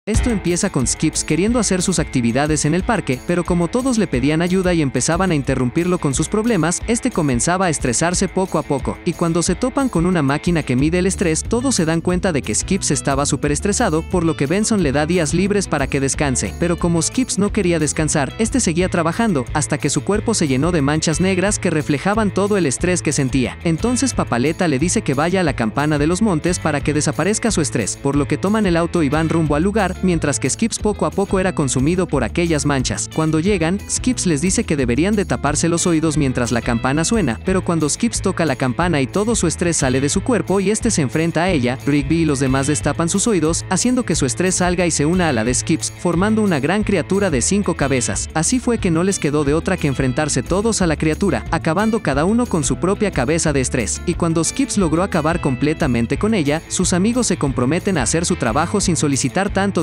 Esto empieza con Skips queriendo hacer sus actividades en el parque, pero como todos le pedían ayuda y empezaban a interrumpirlo con sus problemas, este comenzaba a estresarse poco a poco, y cuando se topan con una máquina que mide el estrés, todos se dan cuenta de que Skips estaba súper estresado, por lo que Benson le da días libres para que descanse, pero como Skips no quería descansar, este seguía trabajando, hasta que su cuerpo se llenó de manchas negras que reflejaban todo el estrés que sentía. Entonces Papaleta le dice que vaya a la campana de los montes para que desaparezca su estrés, por lo que toman el auto y van rumbo al lugar, mientras que Skips poco a poco era consumido por aquellas manchas. Cuando llegan, Skips les dice que deberían de taparse los oídos mientras la campana suena, pero cuando Skips toca la campana y todo su estrés sale de su cuerpo y este se enfrenta a ella, Rigby y los demás destapan sus oídos, haciendo que su estrés salga y se una a la de Skips, formando una gran criatura de 5 cabezas. Así fue que no les quedó de otra que enfrentarse todos a la criatura, acabando cada uno con su propia cabeza de estrés. Y cuando Skips logró acabar completamente con ella, sus amigos se comprometen a hacer su trabajo sin solicitar tanto